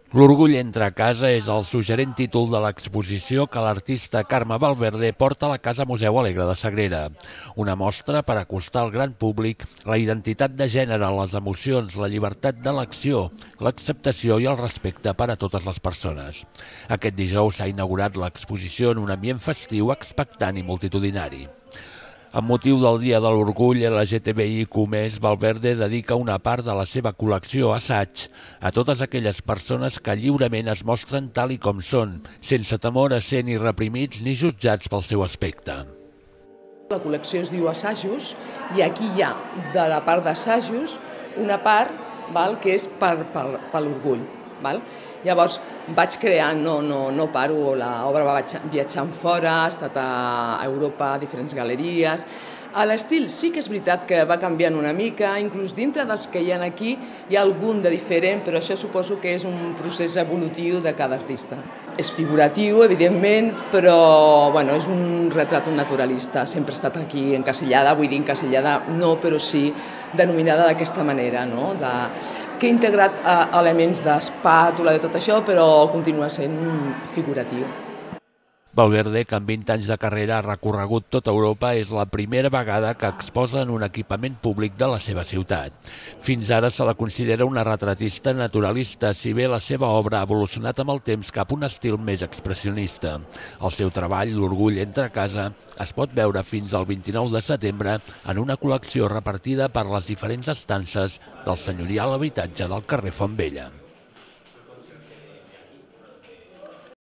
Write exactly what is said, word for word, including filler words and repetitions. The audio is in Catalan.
L'orgull entra a casa és el suggerent títol de l'exposició que l'artista Carme Valverde porta a la Casa Museu Alegre de Sagrera. Una mostra per acostar al gran públic la identitat de gènere, les emocions, la llibertat d'elecció, l'acceptació i el respecte per a totes les persones. Aquest dijous s'ha inaugurat l'exposició en un ambient festiu, expectant i multitudinari. Amb motiu del Dia de l'Orgull L G T B I Q més, Valverde dedica una part de la seva col·lecció assaig a totes aquelles persones que lliurement es mostren tal i com són, sense temor a ser ni reprimits ni jutjats pel seu aspecte. La col·lecció es diu Assajos i aquí hi ha, de la part d'assajos, una part val, que és per, per, per l'orgull. Val? Llavors vaig crear, no, no, no paro, l'obra va viatjant fora, ha estat a Europa, a diferents galeries. A l'estil sí que és veritat que va canviant una mica, inclús dintre dels que hi ha aquí hi ha algun de diferent, però això suposo que és un procés evolutiu de cada artista. És figuratiu, evidentment, però bueno, és un retrat naturalista, sempre ha estat aquí encasellada, vull dir encasellada no, però sí denominada d'aquesta manera, no? de, que ha integrat eh, elements d'espàtula, de tot això, però continua sent figuratiu. Valverde, que amb vint anys de carrera ha recorregut tota Europa, és la primera vegada que exposa en un equipament públic de la seva ciutat. Fins ara se la considera una retratista naturalista, si bé la seva obra ha evolucionat amb el temps cap a un estil més expressionista. El seu treball, L'Orgull entra a casa, es pot veure fins al vint-i-nou de setembre en una col·lecció repartida per les diferents estances del senyorial habitatge del carrer Font Vella.